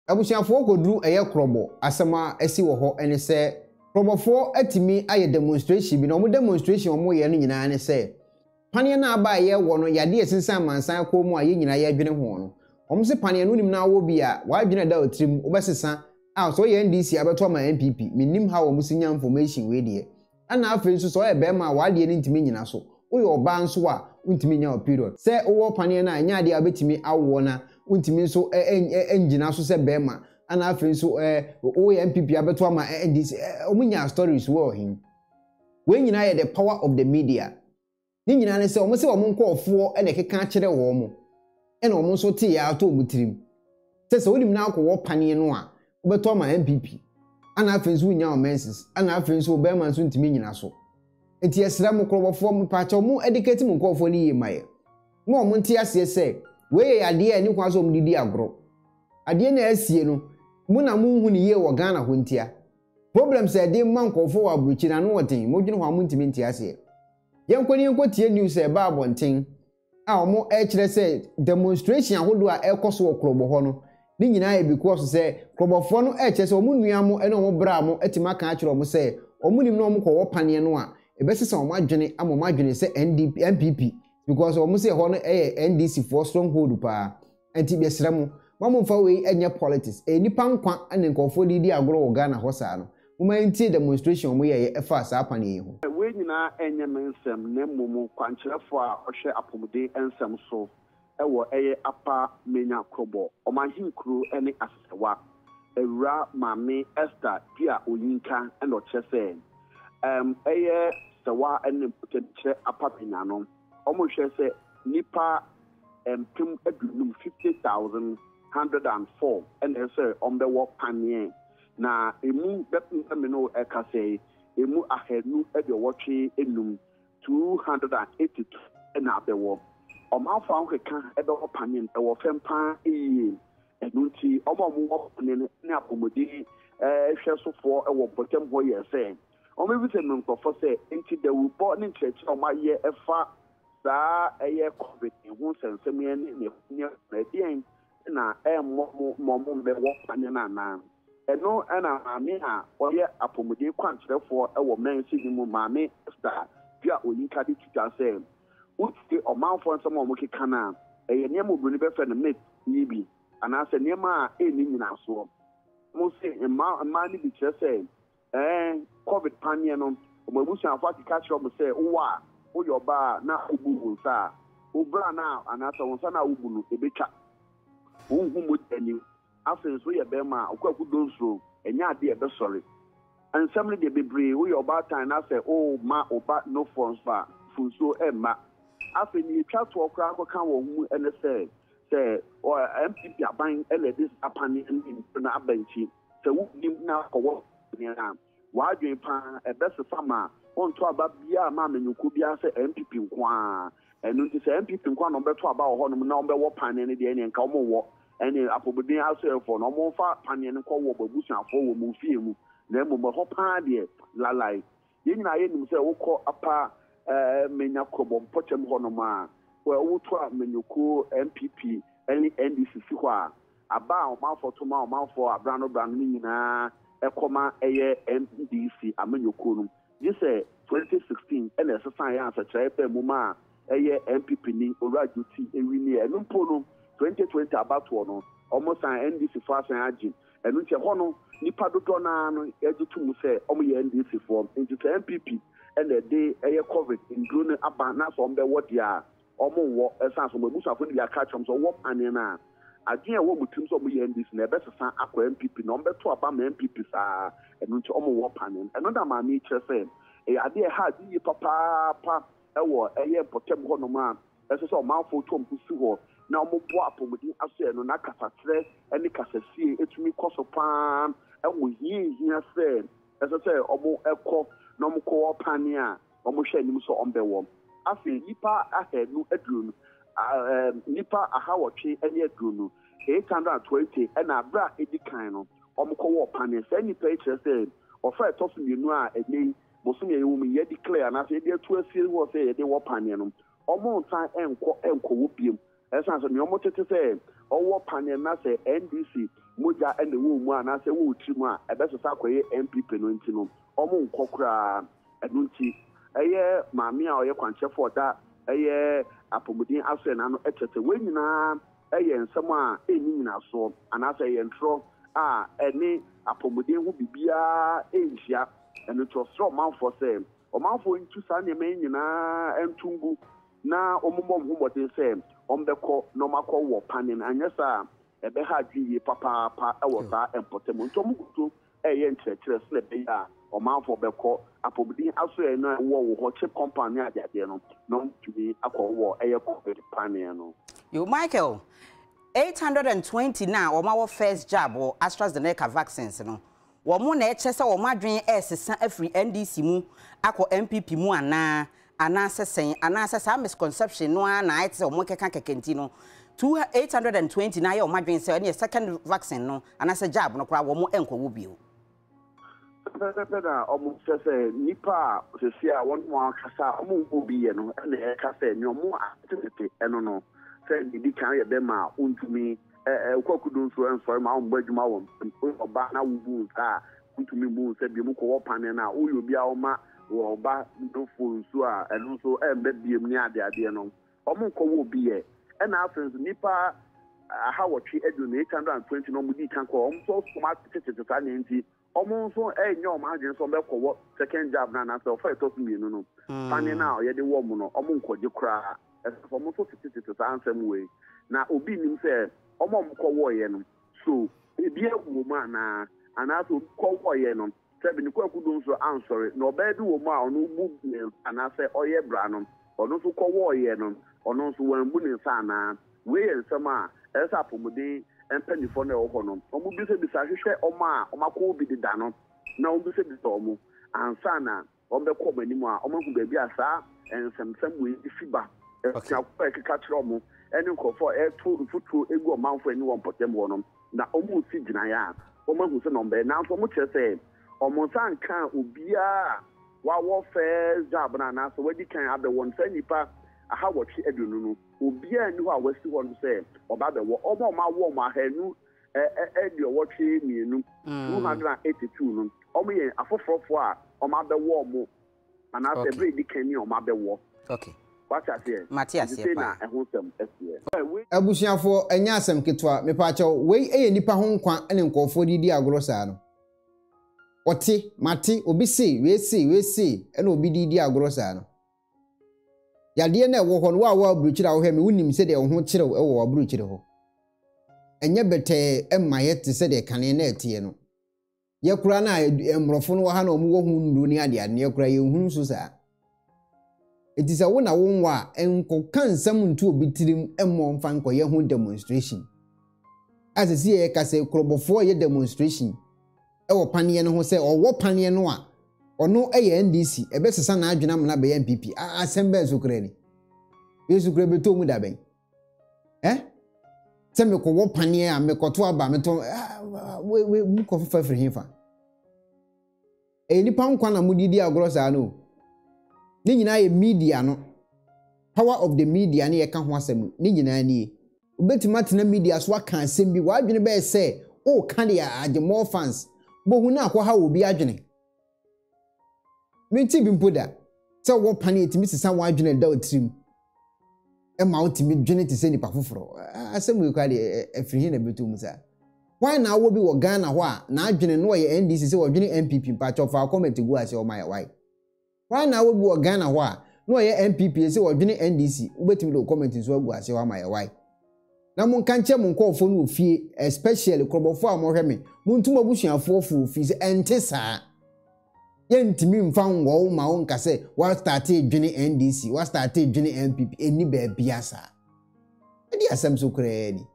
Abusuafo kodru eye Krobo asema esi wo ho ene se Krobofo atimi aye demonstration bi na omo demonstration omo ye no nyina ne se pane na aba ye wo no yade esensan mansan ko mu aye nyina ye adwene ho no omo se pane no nim na wo bi a wa adwene da otrim obesesa a so ye NDC abeto ma MPP minim ha wo musinya information we de ana afi nso so ye be ma wa de ni ntimi nyina so wo ye oba nso a untimi nya period se wo pane na anya de abetimi awo na untimi nso engina so se bema ana afi nso o MPP abeto ama NDC omunya stories wo him we nyina ye the power of the media ni nyina ne se omo se omo nkofo e ne keka kire wo mo e na omo nso te ya ato omutirim se wodim na akwo pane no a obeto ama MPP ana afi nso nya o menses ana afi nso bema nso ntimi nyina so enti esra mo Krobofo mo pa cha mo educate mo nkofo ni ye maye mo omo nti ase se we ade ani kwa so mdidi agro ade na asie no mu na mu hu ni ye wo Ghana ho ntia problem say de mankofo wa bruchi na no woten mo dwene ho amunti nti ase yenkoni enkotie news e ba abonten a omo e kire say demonstration ahodo a ekoso wo Krobo ho no ni nyina e because say Krobofo no e kire say omo nua mo e na omo bra mo etima kan kire omo say omo nim na omo ko wo pane no a ebesesa omo adwene amomo adwene say MPP because omo say ho no NDC for stronghold pa enti besra mu mamu fa we enye politics nipa nkwa ane nkofo didi agoro wo Ghana ho saa no uma enti demonstration mo ye efa saa pane yi ho we nyina enye mensem na mumu kwankyerefo a ohwe apomde ensem so ewo eye apa menya Krobo omahinkru ene asesewa ewura Maame Esther dia oyinka ene ochese eye sewa ene potential apa menya no omo hwe se nipa pim adunum 50,104 and say on the work panye na emu betin me no ekase emu ahenu e de watchi enum 282 na be wo o ma fa nkeka e be panye e wo fempa eeii enunti omo wo panye ne apomodi hwe sofo e wo botem ho ye say o me bi se me nkofo say enti de wo bo ne nchechi o ma ye efa sa eye covid hu sensem ye ne na dien na mo be wo panye na na eno na Maame a oye apomodi kwankyerefo e wo mensi ni mu Maame Esther bia oyinka di tita say uti omanfo nsem o mo keka na eye ne mo bruni be fe ne met ni bi ana se ne ma eni nyina so mo se ma ni bi kire say covid panye no o mabusu afọ kika kire mo say wa wo yoba na ubu nsa obra na ana so nsa na ubu no ebetwa unhu mo dani afen so ye be ma okwaku donso enya ade e be sori ansam ne de bebre wo yoba tan na say oh ma oba no phones fa funso emma afen ni twa to okra akoka wo hu ene say o MPP aban ele this apani na abanchi say wo nim na kowo ni na wa adwen pa e be se fama onto aba bia ma menyuku bia se MPP nkwa enu nti se MPP nkwa no beto aba ho no na ombewo pane ne de ne nka omo wo ene apobodin asefo no omo fa pane ne ko wo babusuafo wo mu fie mu na emu ho pa de lalai yenyina ye nim se wokọ apa menya Krobo potem ho no ma wo to a menyuku MPP ene NDC si ho a aba omafo to ma omafo abrano brano nyina ekoma eye NDC amenyuku no this 2016 and as a science a chepe muma eye MPP ni orajuti ewini enu mpono 2020 about one almost an NDC for Agyin enu che hono nipa dodo na no ejutu mu se omo ye NDC form into MPP and the day eye covid in drone aba na so mbe wodia omo wo esan so mabusafo ni ya catch so wo pane na Agyin wo mutum so omo ye NDC na ebesesa Acquah MPP na ombe to aba ma MPP sa enu che omo wo pane enu da ma mi chese ade ha di papa ewo eye potem ho no ma ese so ma fo to mpusi ho na omo bo apomodi ase no na kasatre eni kasasie etumi koso pam ewo hia se ese se omo ekọ na omo ko opane a omo hwe nim so ombewo afi nipa ahenu aduru nipa ahawotwe eni aduru 820 na abra edikan no omo ko wo opane se nipa se ofa tofu mienu a eni bosom ye wumi ye declare na se de to asie wo se ye de wo pane no omo ntan enko wo biem esan so me omo tete se owo pane na se NDC moja and the woman and I say wo trima e be so sakoye MPP no ntino omo nkokura enunti eye maame a oye kwanchefo da eye apomudin aso na no etete we nyina eye nsem a enyi nyina so anasa eye ntro a eni apomudin hu bibia enhia eno to so manfo say omanfo ntu sa ne men nyina entungu na omumom hu boten say ombeko no makọ wo panin anyesa ebe ha dwi papa pa ewo sa empotemo ntom kutu eye nkyerɛkyerɛ sɛ be ya omanfo beko apomudin aso e na wo ho chip company adeade no no tumi akọ wo eye corporate panin no yo Michael 820 now our first jab or AstraZeneca vaccines no womo na eche se womo adwen esesa afri NDC mu akọ MPP mu ana sesen ana sesa misconception no na ite womo keka kekenti no 820 na ye womo adwen se ne second vaccine no ana se jab no kra womo enko wo bio na omo sese nipa sese a won mo akasa omo wo bi no na e kasa ni omo atete eno no se di kan ye be ma untumi kwakudu so enso ma omba adwuma wo oba na wubu ka untumi bu se bi mu ko wo pane na oyo bia o ma wo oba ndofo so a eno so embe biem ni ade no omo ko wo bi ye na afenso nipa aha wotwe edu na 820 no mu di kan ko omo so smart tete ta na nti omo so enyo ma agyen so be ko wo second job na so fa to mi no pane na o ye de wo mu no omo nkoje kra for so tete ansem we na obi nim se omo mko wo ye no so ebi ewu mu ana so ko wo ye no se bi ni kwakudu so ansori na obedi wo mu a onu bu ana se oye bra no onu so ko wo ye no onu so wan bu ni sa na we ye nsem a esa pomode empanifo na wo no omo bi se bi sa hwehwe omo a omako bi dida no na omo se bi so omo ansa na omo ko manimu a omo hu ba bi asa ensem we fiba okay kakachromo eni nkofo futu egu omanfo eni won potem no na omu si gina ya omo hu se nombe na so mo kyerese omo san kan obia wa wo fe job na so wadi kan abe won se nipa aha wochi edunu no obia ni ho a wasi won se oba be wo omo ma wo ma hanu edi wochi mienu 282 no omo ye afofrofo a omo be wo mo ana se bredi kan ni omo be wo okay Matias abusuafo enya asem ketwa mepacho wei eye nipa ho nkwa ene nkofo didi agoro saa no ote mate obi se we se ene obi didi agoro saa no yade na ewo ho no wa aburukyira wo he me wonim se de ho kyerew ewo aburukyire ho enye bete emma yete se de kane na etie no ye kura na emrofo no ha na omu wo hu ndu ni ade ane ye kura ye hu so saa it is a wona wonwa enko kansam ntu obitirim emmo mfa nko ye hu demonstration as see ye ka se Krobo ye demonstration ewo panie no ho se owo panie no a ono eye NDC ebe sesa na adwena mna be MPP asembe sokre ni yesu kre beto mu da ben se me ko wo panie a me koto aba me to we mu ko fa firi hifa nipa nkwa na mudidi agoro sa no ni nyina ye media no power of the media ne ye ka ho asem ni nyina ni obetima tena media so aka asem bi wa adwene be se o ka de Agyapong fans bo hu na akwa ha obi adwene menti bi mpoda se wo pane etimi sesa wa adwene da otrim e ma otimi dwene te se nipa foforo asem we kwa de afiri na betum sa why na wo bi wo Ghana ho a na adwene no ye NDC se wo adwene MPP mpa chofa comment gu ase o my why na wo bi wo Ghana ho a no ye MPP se wo adwene NDC ubetimi do comment so agu ase o my why na mun kanche mun nkofo no ofie especially Krobofo a mo hweme mun tuma busuafo fu ofie se ente saa ye ntimi mfa nwo ma won ka se wa start adwene NDC wa start adwene MPP eni ba bia saa edi asem so kra ni